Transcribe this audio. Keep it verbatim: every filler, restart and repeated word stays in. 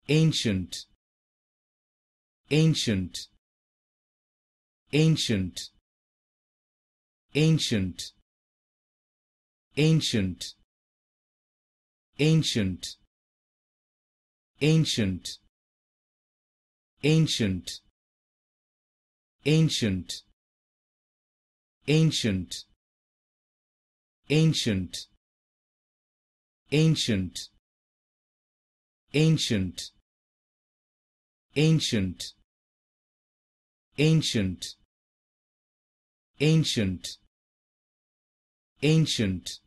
ancient, ancient, ancient, ancient, ancient, ancient, ancient, ancient, ancient, ancient, ancient, ancient, ancient, ancient, ancient, ancient, ancient,